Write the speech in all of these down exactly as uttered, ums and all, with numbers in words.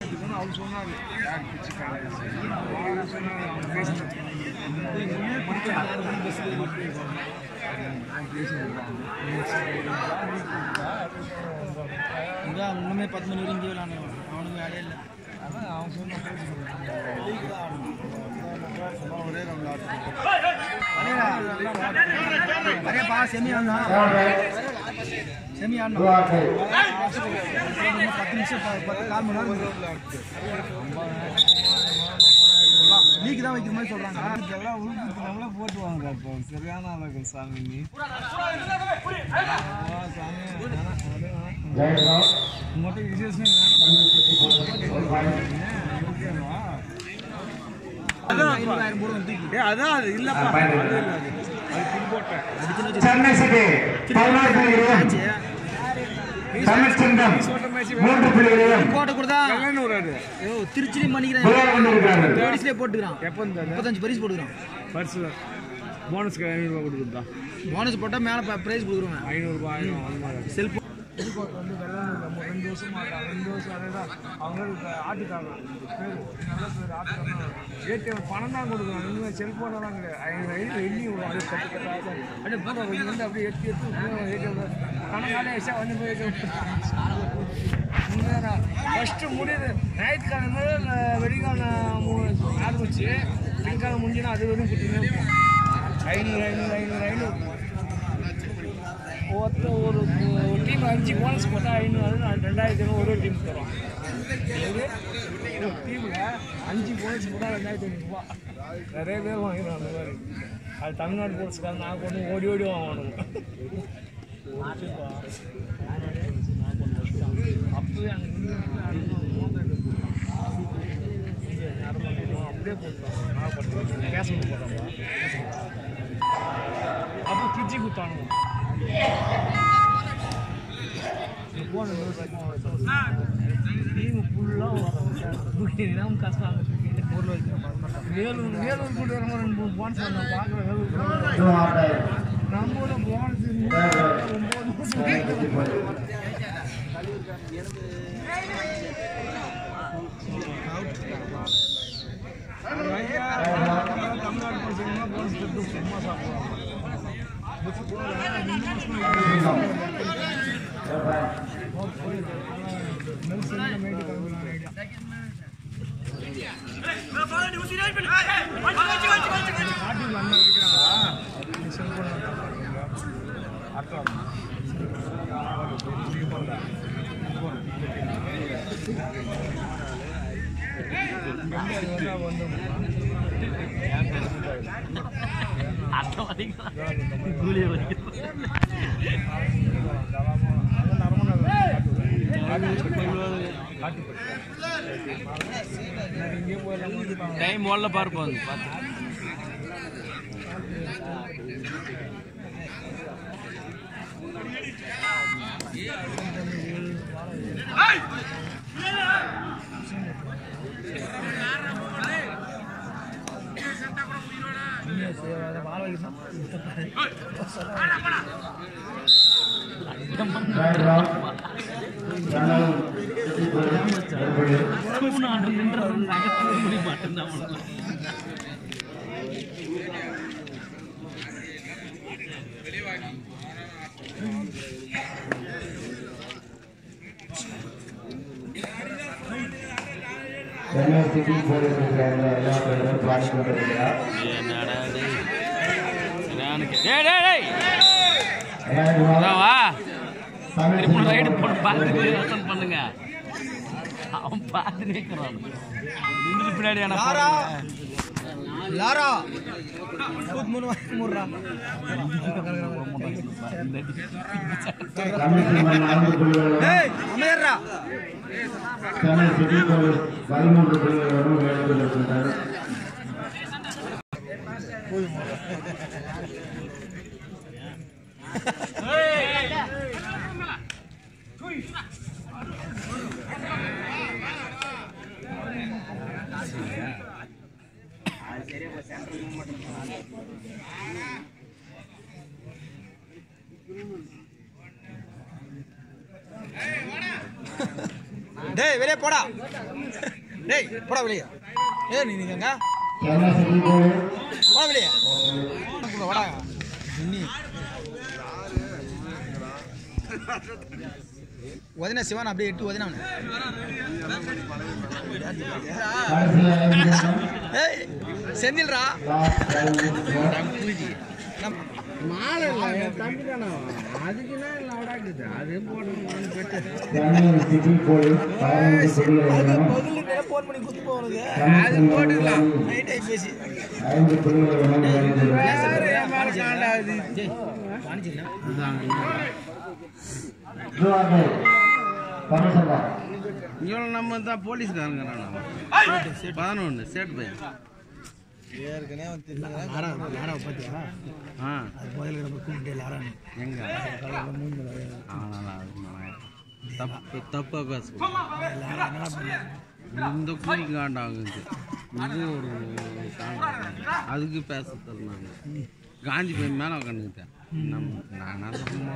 போட்டுக்கணும் அவர் சொன்னார் யார் பிச்சு அவர் சொன்னார் அவங்க பேசுகிறேன் இன்னுமே பத்து மணி வரைக்கும் இங்கே விளாண்டு அவனுக்கு வேலையே இல்லை அதான் அவன் சொன்ன ஒரே அரேப்பா செமி ஆனா செமி ஆனா பத்து நிமிஷம் பத்து கால் மணி நேரம் லீக் தான் வைக்கிற மாதிரி சொல்றாங்க. இதெல்லாம் உழுப்பு நம்மளே போட்டுவாங்க இப்போ சரியான அளவுக்கு சாமி நீ சாமி மட்டும் விசேஷம் அதான் அது இல்லப்பா சென்னை சிட்டி பதினாறு புள்ளி இருபது தமிழ்ச்சங்கம் மூன்று புள்ளி இருபது போட்டு கொடுத்தா திருச்சிலையும் பண்ணிக்கிறேன் போட்டுக்கிறான் முப்பத்தஞ்சு பரிசு போட்டுக்கிறான் பரிசு போனஸ்க்கு ஐநூறுரூவா கொடுக்குறதா போனஸ் போட்டால் மேலே ப்ரைஸ் கொடுக்குறோம் ஐநூறுரூவா ஆயிரம் அந்த மாதிரி செல்ஃபோன் புதுக்கோட்டை வந்து வெள்ளாளூரில் ரெண்டு வருஷம் மாட்டாங்க ரெண்டு வருஷம் அதே தான் அவங்க ஆட்டுக்காரங்க பேர் நல்ல பேர் ஆட்டுக்காரங்க ஏடிஎம் பணம் தான் கொடுக்குறாங்க இன்னும் செல்ஃபோனெல்லாம் கிடையாது ஐநூறு ஐநூறு எண்ணி விடும் அப்படியே கட்டு கட்டாக அப்படியே பூரா கொஞ்சம் வந்து அப்படியே எடுத்து எடுத்து ஏடிஎம் பணம் காலையில் வச்சா வந்து போய் ஏடிஎம் ஃபஸ்ட்டு முடியுது ஞாயிற்றுக்கிழமை வெடிக்காலம் ஆரம்பிச்சு வெடிக்காலம் முடிஞ்சுன்னா அது வரையும் கொடுத்துருங்க ஐநூறு ஐநூறு ஐநூறு ஐநூறு ஒருத்த ஒரு ஒரு டீம் அஞ்சு போனஸ் போட்டால் ஐநூறு ரெண்டாயிரத்தி ஐநூறு ஒரு ஒரு டீம் தரும் ஒரு டீமில் அஞ்சு போனஸ் போட்டால் ரெண்டாயிரத்தி ஐநூறுரூவா நிறைய பேர் வாங்கிடுவோம் அந்த மாதிரி அது தமிழ்நாடு போலீஸ்கார நான் கொண்டு ஓடி ஓடி வாங்கணும் அப்போவே அங்கே அப்படியே போட்டுருவாங்க நான் பண்ணுறேன் கேஸ் பண்ணி போடுறாங்க அப்போ பிரிட்ஜி கொடுத்தானுங்க போன டீம் ஃபுல்லாக வரும் கஷ்டம் வேலூர் வேலூர் கூட்டு வர மாதிரி ரெண்டு போனஸ் நான் பார்க்குறேன் வேலூர் நம்மளோட போனஸ் தமிழ்நாடு போனஸ் போனஸ் சும்மா சாப்பிடுவாங்க டைம் ஓடல பார்ப்போம் சென்னை சிட்டி போலீஸ் எல்லா பேரும் பாடிக்கொண்டிருக்கிறார். பண்ணுங்க அவன் பார்த்து நிற்கிறான் பின்னாடி லாரா மூணு மூடுறா அமையர்றா சென்னை சிட்டி போலீஸ் பதிமூன்று புள்ளிகளோடு வேலையில் இருக்கின்றார். டேய் வெளியே போடா டேய் போடா வெளியே ஏ நீ நீங்க போடா வெளியே வாடா நீ வதனா சிவான் அப்படியே எட்டு வதனா ஏய் செந்தில்ரா மாலை இல்லை தம்பிதானே அதுக்குன்னா இல்லை அவடாக்குது அது போட்டு போன் பண்ணி குத்து போறது அது போட்டுக்கலாம் நைட் ஆகி பேசி இவ்வளோ நம்ம தான் போலீஸ்காரங்க பதினொன்று சேட் பையன் ஏற்கனவே பார்த்தியா ஆ அது முதல்ல நம்ம கூப்பிட்டு லாரான்னு எங்க தப்பு தப்பாக பேசுவோம் இந்த கூலி காண்டாகுது இது ஒரு காண்டாகும் அதுக்கு பேச தருனாங்க காஞ்சி போய் மேலே உட்காந்துக்கிட்டேன் நம்ம நான்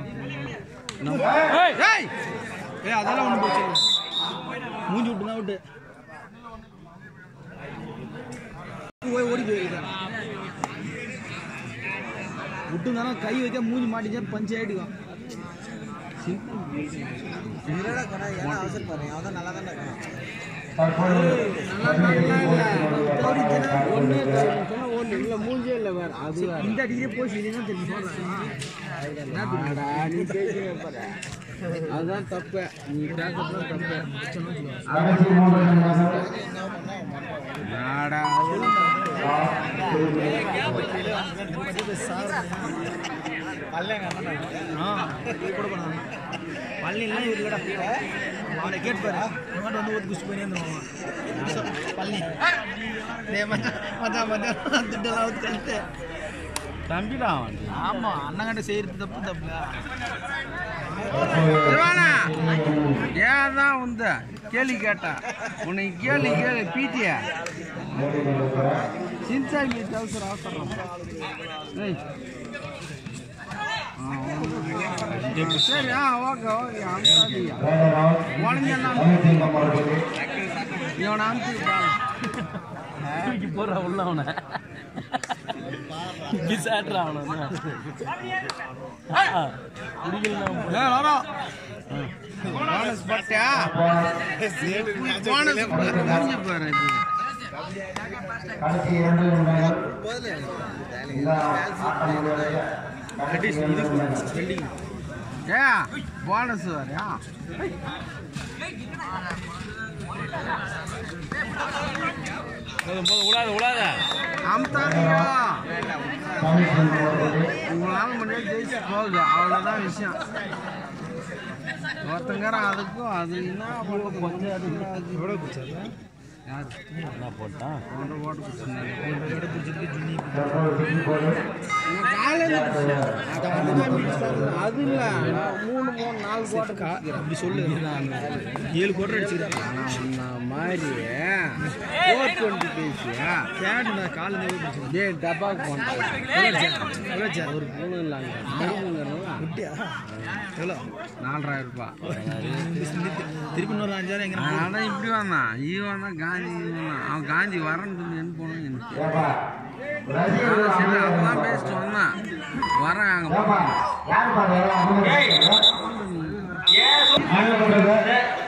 ஏ அதெல்லாம் ஒன்றும் போச்சு மூஞ்சி விட்டு தான் விட்டு போய் ஓடி போயிருக்கேன் விட்டு தானே கை வைக்க மூஞ்சி மாட்டிச்சா பஞ்சு ஆயிடுவான் அவசரப்பாரு அவன் நல்லா தானே மூஞ்சே இல்லை வேற அது இந்த அடிக்கே போச்சு இதுதான் தெரியும் அதுதான் தப்பு நீ பேசுறதுதான் தப்பு நாடா பள்ளிலாம் இருக்குடா அவனை கேட்பாரு வந்து வந்து குச்சி போய் பள்ளி மச்சான் மச்சான் திட்டலாம் கழித்து தம்பிடா ஆமா அண்ணங்கிட்ட செய்யறது தப்பு தப்பு ஏன் தான் வந்து கேள்வி கேட்டா உன்னை கேள்வி கேள்வி பீட்டியா சின்சாமி அவசரம் அவசரம் சரி ஆ ஓகே ஓகே அனுப்பியா இவனை அனுப்பி போடுற உள்ள அவனை பிசாட்றா அவனை போனஸ் பட்டியா போனஸ் முடிஞ்சு பாரு ஏ போனஸ் வரையா விடாத விடாத அம்தானியா உங்களால முடியாது ஜெயிச்சு போகுது அவ்வளோதான் விஷயம் ஒருத்தங்கிற அதுக்கும் அது என்ன கொஞ்சம் அது எவ்வளோ பிடிச்சது யார் என்ன போட்டான் ஒன்றரை ஓட்டு அது இல்லை மூணு மூணு நாலு கோட்டை அப்படி சொல்லு ஏழு கோட்டை அடிச்சுக்கிறேன் மாதிரி ஃபோர் டுவெண்ட்டி பேசியா கேட்டு நான் காலேஜ் டே டப்பாக்கு போனேன் ஒரு மூணு இல்லாங்க குட்டியா எவ்வளோ நாலாயிரம் ரூபாய் திருப்பி இன்னொரு அஞ்சாயிரம் எங்க ஆனால் இப்படி வந்தான் ஈவன் வந்தான் காந்தி வந்தான் அவன் காந்தி வரேன்னு சொல்லி என்ன போனோம் எனக்கு சரி அதெல்லாம் பேசிட்டு வந்தான் வரேன் அங்கே போனேன்